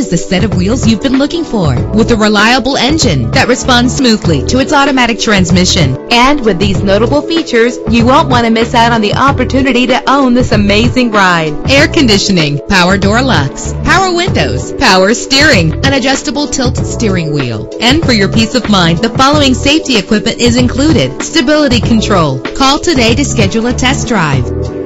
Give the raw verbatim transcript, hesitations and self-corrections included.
is the set of wheels you've been looking for, with a reliable engine that responds smoothly to its automatic transmission. And with these notable features, you won't want to miss out on the opportunity to own this amazing ride. Air conditioning, power door locks, power windows, power steering, an adjustable tilt steering wheel. And for your peace of mind, the following safety equipment is included: stability control. Call today to schedule a test drive.